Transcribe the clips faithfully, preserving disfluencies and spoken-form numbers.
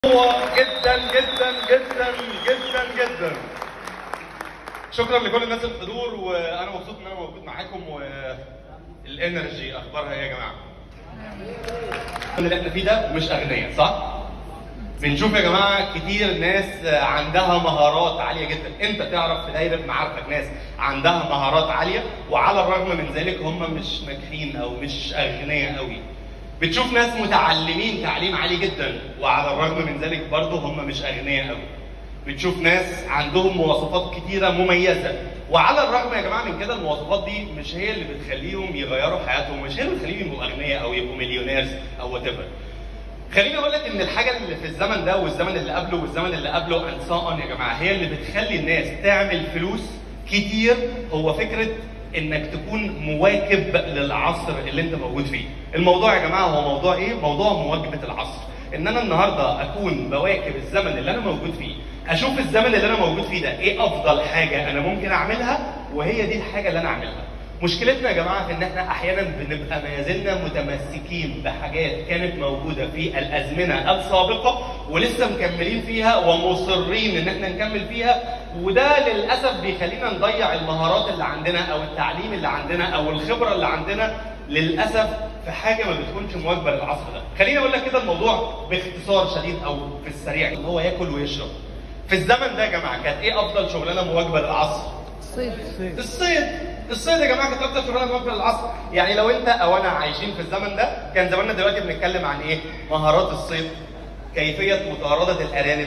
جدا جدا جدا جدا جدا. شكرا لكل الناس الحضور، وانا مبسوط ان انا موجود معاكم. والانرجي اخبارها ايه يا جماعه؟ اللي احنا فيه ده مش اغنياء، صح؟ بنشوف يا جماعه كتير ناس عندها مهارات عاليه جدا. انت تعرف في دايره معارفك ناس عندها مهارات عاليه وعلى الرغم من ذلك هم مش ناجحين او مش اغنياء قوي. بتشوف ناس متعلمين تعليم عالي جدا وعلى الرغم من ذلك برضه هم مش اغنياء قوي. بتشوف ناس عندهم مواصفات كتيره مميزه وعلى الرغم يا جماعه من كده المواصفات دي مش هي اللي بتخليهم يغيروا حياتهم، مش هي اللي بتخليهم يبقوا اغنياء او يبقوا مليونيرز او وات ايفر. خليني اقول لك ان الحاجه اللي في الزمن ده والزمن اللي قبله والزمن اللي قبله اند سو اون يا جماعه هي اللي بتخلي الناس تعمل فلوس كتير، هو فكره انك تكون مواكب للعصر اللي انت موجود فيه. الموضوع يا جماعه هو موضوع ايه؟ موضوع مواكبه العصر. ان انا النهارده اكون بواكب الزمن اللي انا موجود فيه، اشوف الزمن اللي انا موجود فيه ده ايه افضل حاجه انا ممكن اعملها وهي دي الحاجه اللي انا اعملها. مشكلتنا يا جماعه في ان احنا احيانا بنبقى ما زلنا متمسكين بحاجات كانت موجوده في الازمنه السابقه ولسه مكملين فيها ومصرين ان احنا نكمل فيها، وده للاسف بيخلينا نضيع المهارات اللي عندنا او التعليم اللي عندنا او الخبره اللي عندنا للاسف في حاجه ما بتكونش مواكبه للعصر ده. خليني اقول لك كده الموضوع باختصار شديد او في السريع، ان هو ياكل ويشرب. في الزمن ده يا جماعه كانت ايه افضل شغلانه مواكبه للعصر؟ الصيد. الصيد. الصيد يا جماعه كانت اكتر شغلانه مواكبه للعصر. يعني لو انت او انا عايشين في الزمن ده كان زماننا دلوقتي بنتكلم عن ايه؟ مهارات الصيد، كيفيه مطارده الارانب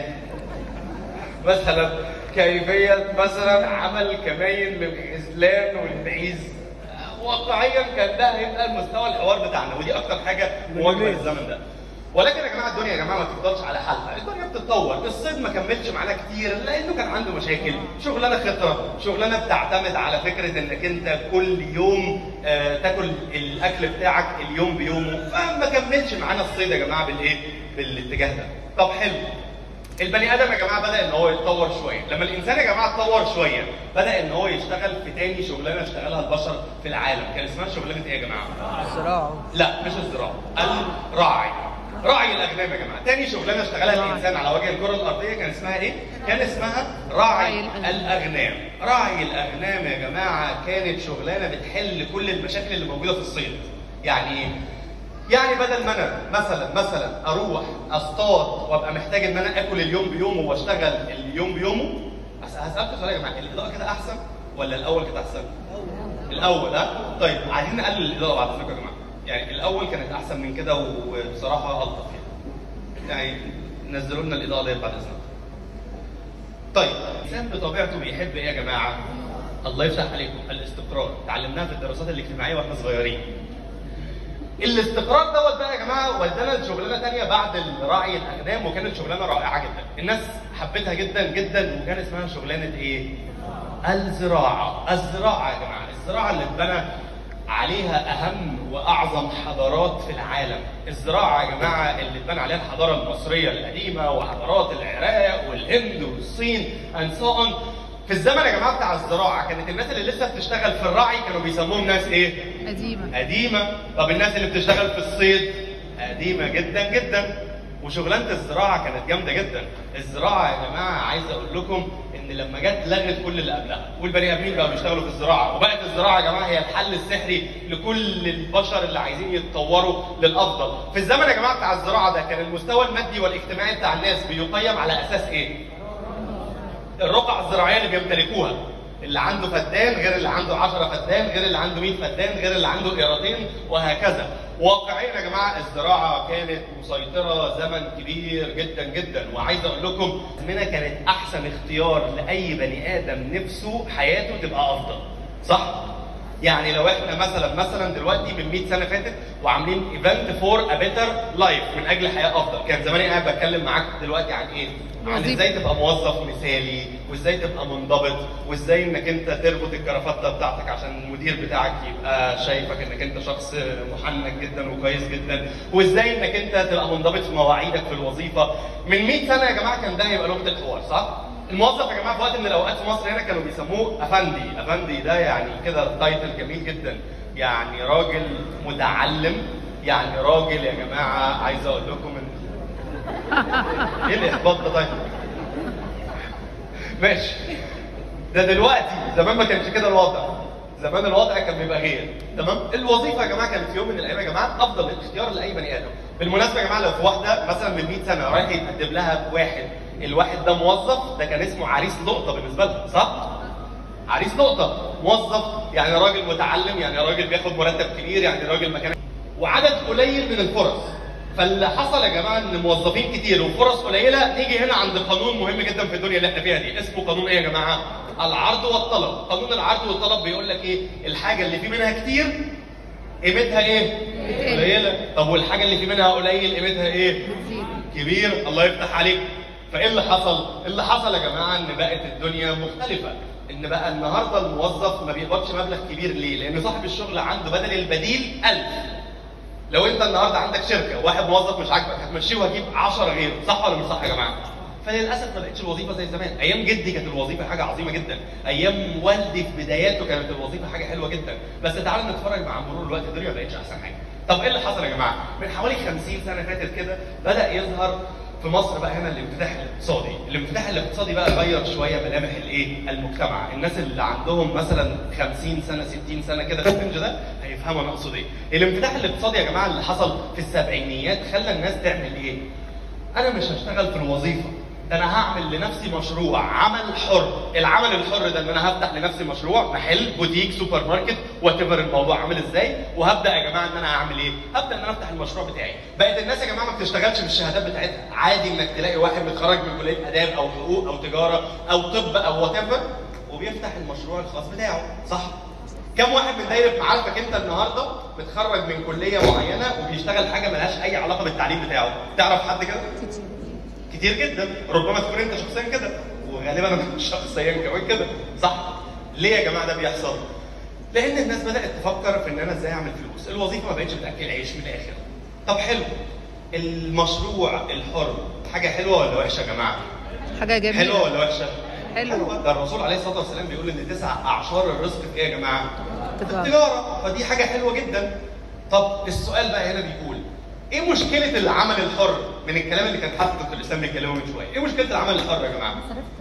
مثلا، كيفيه مثلا عمل كماين للغزلان والمعيز. واقعيا كان ده هيبقى المستوى الحوار بتاعنا، ودي اكتر حاجه مواكبه للزمن ده. ولكن يا جماعه الدنيا يا جماعه ما تفضلش على حالها، الدنيا بتتطور. الصيد ما كملش معانا كتير لانه كان عنده مشاكل، شغلانه خطره، شغلانه بتعتمد على فكره انك انت كل يوم آه تاكل الاكل بتاعك اليوم بيومه، فما كملش معانا الصيد يا جماعه بالايه؟ بالاتجاه ده. طب حلو. البني ادم يا جماعه بدا ان هو يتطور شويه، لما الانسان يا جماعه اتطور شويه بدا ان هو يشتغل في تاني شغلانه اشتغلها البشر في العالم، كان اسمها شغلانه ايه يا جماعه؟ الزراعه. لا مش الزراعه، الراعي. راعي الاغنام يا جماعه، تاني شغلانه اشتغلها الانسان على وجه الكره الارضيه كان اسمها ايه؟ كان اسمها راعي الاغنام. راعي الاغنام يا جماعه كانت شغلانه بتحل كل المشاكل اللي موجوده في الصيد. يعني ايه؟ يعني بدل ما انا مثلا مثلا اروح اصطاد وابقى محتاج ان انا اكل اليوم بيومه واشتغل اليوم بيومه، هسالكم سؤال يا جماعه، الاضاءه كده احسن ولا الاول كده احسن؟ الاول. ها؟ طيب عايزين نقلل الاضاءه بعد اذنكم يا جماعه. يعني الاول كانت احسن من كده وبصراحه الطف يعني. يعني نزلوا لنا الاضاءه ديت بعد اذنكم. طيب الانسان بطبيعته بيحب ايه يا جماعه؟ الله يفتح عليكم، الاستقرار. اتعلمناها في الدراسات الاجتماعيه واحنا صغيرين. الاستقرار دوت بقى يا جماعه ودانا لشغلانه ثانيه بعد راعي الاغنام، وكانت شغلانه رائعه جدا، الناس حبتها جدا جدا، وكان اسمها شغلانه ايه؟ الزراعه. الزراعه يا جماعه، الزراعه اللي اتبنى عليها اهم واعظم حضارات في العالم. الزراعه يا جماعه اللي اتبنى عليها الحضاره المصريه القديمه وحضارات العراق والهند والصين اند سو اون. في الزمن يا جماعه بتاع الزراعه كانت الناس اللي لسه بتشتغل في الرعي كانوا بيسموهم ناس ايه؟ قديمه. قديمه. طب الناس اللي بتشتغل في الصيد قديمه جدا جدا. وشغلانه الزراعه كانت جامده جدا. الزراعه يا جماعه عايز اقول لكم ان لما جت لغت كل اللي قبلها، والبني ادمين بقوا بيشتغلوا في الزراعه، وبقت الزراعه يا جماعه هي الحل السحري لكل البشر اللي عايزين يتطوروا للافضل. في الزمن يا جماعه بتاع الزراعه ده كان المستوى المادي والاجتماعي بتاع الناس بيقيم على اساس ايه؟ الرقعة الزراعية اللي بيمتلكوها. اللي عنده فدان غير اللي عنده عشرة فدان غير اللي عنده مية فدان غير اللي عنده قيراطين وهكذا. واقعيا يا جماعة الزراعة كانت مسيطرة زمن كبير جدا جدا، وعايز اقول لكم انها كانت احسن اختيار لاي بني ادم نفسه حياته تبقى افضل. صح؟ يعني لو احنا مثلا مثلا دلوقتي من مية سنه فاتت وعاملين ايفنت فور ا بيتر لايف من اجل حياه افضل، كان زماني قاعد بتكلم معاك دلوقتي عن ايه؟ عن ازاي تبقى موظف مثالي، وازاي تبقى منضبط، وازاي انك انت تربط الكرافته بتاعتك عشان المدير بتاعك يبقى شايفك انك انت شخص محنك جدا وكويس جدا، وازاي انك انت تبقى منضبط في مواعيدك في الوظيفه. من مية سنه يا جماعه كان ده هيبقى لغه الحوار، صح؟ الموظف يا جماعه في وقت من الاوقات في مصر هنا كانوا بيسموه افندي. افندي ده يعني كده تايتل جميل جدا، يعني راجل متعلم، يعني راجل يا جماعه عايز اقول لكم ان ايه الاحباط ده طيب؟ ماشي. ده دلوقتي، زمان ما كانش كده الوضع. زمان الوضع كان بيبقى غير، تمام؟ الوظيفه يا جماعه كانت في يوم من الايام يا جماعه افضل اختيار لاي بني ادم. بالمناسبه يا جماعه لو في واحده مثلا من مية سنه رايح يتقدم لها واحد، الواحد ده موظف، ده كان اسمه عريس لقطه بالنسبه لها، صح؟ عريس لقطه، موظف يعني راجل متعلم، يعني راجل بياخد مرتب كبير، يعني راجل مكان وعدد قليل من الفرص. فاللي حصل يا جماعه ان موظفين كتير وفرص قليله. نيجي هنا عند قانون مهم جدا في الدنيا اللي احنا فيها دي، اسمه قانون ايه يا جماعه؟ العرض والطلب. قانون العرض والطلب بيقول لك ايه؟ الحاجه اللي في منها كتير قيمتها ايه؟ قليله. طب والحاجه اللي في منها قليل قيمتها ايه؟ كبير. الله يفتح عليك. فايه اللي حصل؟ اللي حصل يا جماعه ان بقت الدنيا مختلفه، ان بقى النهارده الموظف ما بيقبضش مبلغ كبير. ليه؟ لان صاحب الشغل عنده بدل البديل ألف. لو انت النهارده عندك شركه واحد موظف مش عاجبك هتمشيه وهتجيب عشرة غيره، صح ولا مش صح يا جماعه؟ فللاسف ما بقتش الوظيفه زي زمان. ايام جدي كانت الوظيفه حاجه عظيمه جدا، ايام والدي في بداياته كانت الوظيفه حاجه حلوه جدا، بس تعالوا نتفرج مع مرور الوقت الدنيا ما بقتش احسن حاجه. طب ايه اللي حصل يا جماعه؟ من حوالي خمسين سنه فاتت كده بدا يظهر في مصر بقى هنا الانفتاح الاقتصادي. الانفتاح الاقتصادي بقى غير شويه ملامح الايه؟ المجتمع. الناس اللي عندهم مثلا خمسين سنه ستين سنه كده في الرينج ده هيفهموا انا اقصد ايه. الانفتاح الاقتصادي يا جماعه اللي حصل في السبعينيات خلى الناس تعمل ايه؟ انا مش هشتغل في الوظيفه، ده انا هعمل لنفسي مشروع عمل حر. العمل الحر ده ان انا هفتح لنفسي مشروع، محل، بوتيك، سوبر ماركت، وات ايفر الموضوع عامل ازاي، وهبدا يا جماعه ان انا اعمل ايه؟ هبدا ان انا افتح المشروع بتاعي. بقت الناس يا جماعه ما بتشتغلش بالشهادات بتاعتها، عادي انك تلاقي واحد متخرج من كليه اداب او حقوق او تجاره او طب او وات ايفر وبيفتح المشروع الخاص بتاعه، صح؟ كم واحد من دايره معارفك انت النهارده متخرج من كليه معينه وبيشتغل حاجه ملهاش اي علاقه بالتعليم بتاعه؟ تعرف حد كده؟ كتير جدا. ربما تكون انت شخصيا كده، وغالبا انا شخصيا كمان كده، صح؟ ليه يا جماعه ده بيحصل؟ لان الناس بدات تفكر في ان انا ازاي اعمل فلوس. الوظيفه ما بقتش بتاكل عيش من الاخر. طب حلو، المشروع الحر حاجه حلوه ولا وحشه يا جماعه؟ حاجه جميله. حلوه ولا وحشه؟ حلوه. ده الرسول عليه الصلاه والسلام بيقول ان تسع اعشار الرزق في ايه يا جماعه؟ تجاره. التجاره. فدي حاجه حلوه جدا. طب السؤال بقى هنا بيقول ايه مشكله العمل الحر؟ من الكلام اللي كان حاطط دكتور الاسلام بيتكلمه من شويه، ايه مشكله العمل الحر يا جماعه؟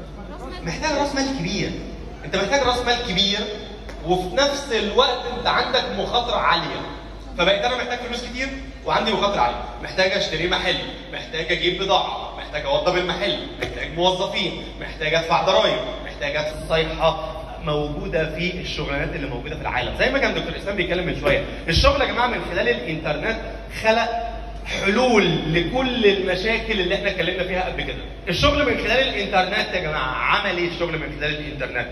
محتاج راس مال كبير. انت محتاج راس مال كبير وفي نفس الوقت انت عندك مخاطره عاليه. فبقيت انا محتاج فلوس كتير وعندي مخاطره عاليه، محتاج اشتري محل، محتاج اجيب بضاعه، محتاج اوضب المحل، محتاج موظفين، محتاج ادفع ضرائب، محتاج ادفع صيحه موجوده في الشغلانات اللي موجوده في العالم. زي ما كان دكتور اسلام بيتكلم من شويه، الشغل يا جماعه من خلال الانترنت خلق حلول لكل المشاكل اللي احنا اتكلمنا فيها قبل كده. الشغل من خلال الانترنت يا جماعه عمل ايه الشغل من خلال الانترنت؟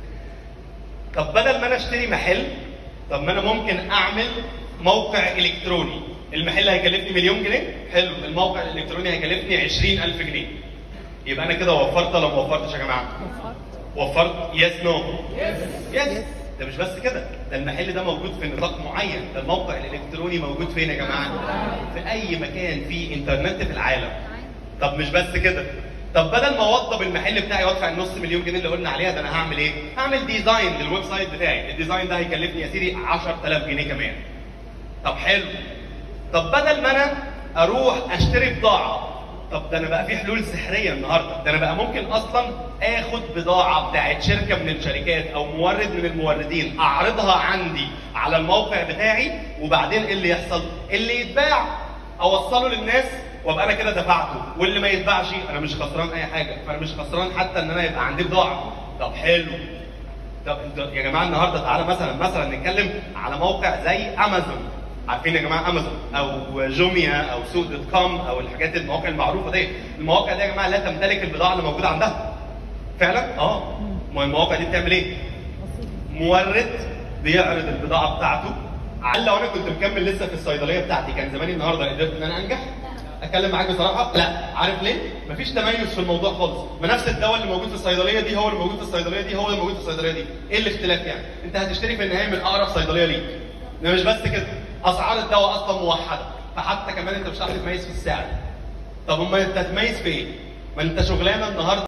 طب بدل ما انا اشتري محل، طب ما انا ممكن اعمل موقع الكتروني. المحل هيكلفني مليون جنيه، حلو، الموقع الالكتروني هيكلفني عشرين ألف جنيه. يبقى انا كده وفرت ولا ما وفرتش يا جماعه؟ وفرت. يس نو؟ يس. ده مش بس كده، ده المحل ده موجود في نطاق معين، ده الموقع الالكتروني موجود فين يا جماعه؟ في اي مكان فيه انترنت في العالم. طب مش بس كده، طب بدل ما اوضب المحل بتاعي وادفع النص مليون جنيه اللي قلنا عليها، ده انا هعمل ايه؟ هعمل ديزاين للويب سايت بتاعي، الديزاين ده هيكلفني يا سيدي عشرة آلاف جنيه كمان. طب حلو. طب بدل ما انا اروح اشتري بضاعه، طب ده انا بقى في حلول سحريه النهارده، ده انا بقى ممكن اصلا اخد بضاعه بتاعت شركه من الشركات او مورد من الموردين اعرضها عندي على الموقع بتاعي، وبعدين ايه اللي يحصل؟ اللي يتباع اوصله للناس وابقى انا كده دفعته، واللي ما يتباعش انا مش خسران اي حاجه، فانا مش خسران حتى ان انا يبقى عندي بضاعه. طب حلو. طب يا جماعه النهارده تعالى مثلا مثلا نتكلم على موقع زي امازون. عارفين يا جماعه امازون او جوميا او سوق دوت كوم او الحاجات المواقع المعروفه دي، المواقع دي يا جماعه لا تمتلك البضاعه اللي موجوده عندها. فعلا؟ اه. ما المواقع دي بتعمل ايه؟ مورد بيعرض البضاعه بتاعته. على لو انا كنت مكمل لسه في الصيدليه بتاعتي كان زماني النهارده قدرت ان انا انجح؟ اتكلم معاك بصراحه؟ لا. عارف ليه؟ مفيش تميز في الموضوع خالص، ما نفس الدواء اللي موجود في الصيدليه دي هو اللي موجود في الصيدليه دي هو اللي موجود في الصيدليه دي، ايه الاختلاف يعني؟ انت هتشتري في النهايه من اقرب صيدليه ليك. ده مش بس كده، اسعار الدواء اصلا موحده، فحتى كمان انت مش هتعرف تتميز في السعر. طب امال انت هتتميز في ايه؟ ما انت شغلانه النهارده